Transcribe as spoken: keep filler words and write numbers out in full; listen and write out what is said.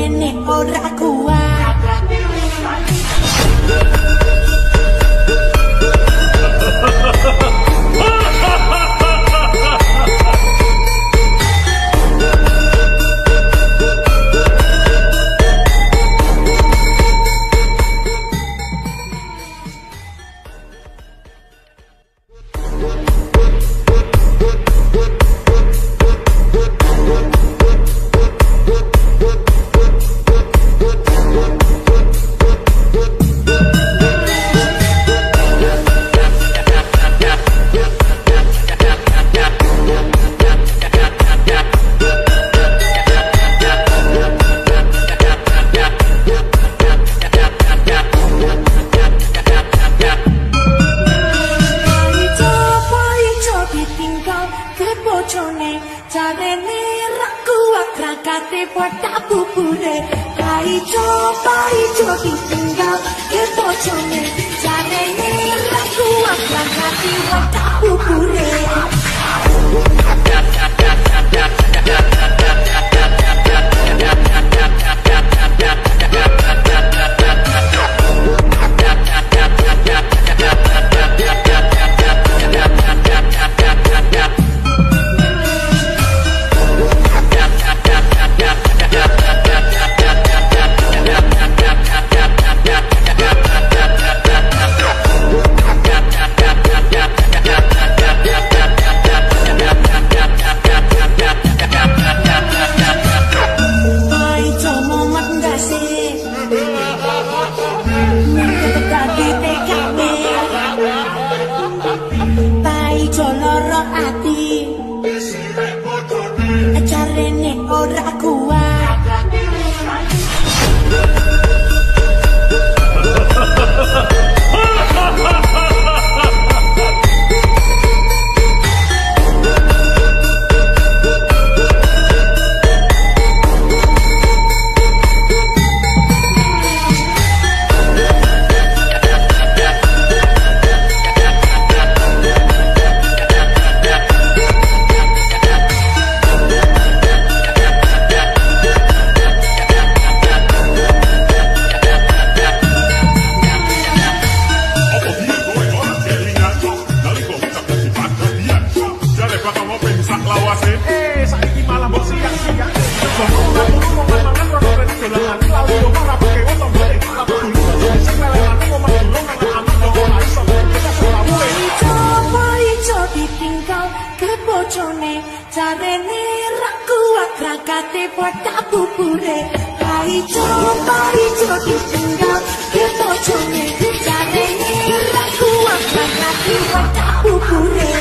jarene ora kuat. Jarene ra kuat rakate pada bubure Paijo paijo ditinggal ke bojone Jarene ra kuat rakate pada bubure Paijo loro ati jarene ora kuat. Jarene ra kuat rakate pada bubure Paijo paijo ditinggal ke bojone Jarene ra kuat rakate pada bubure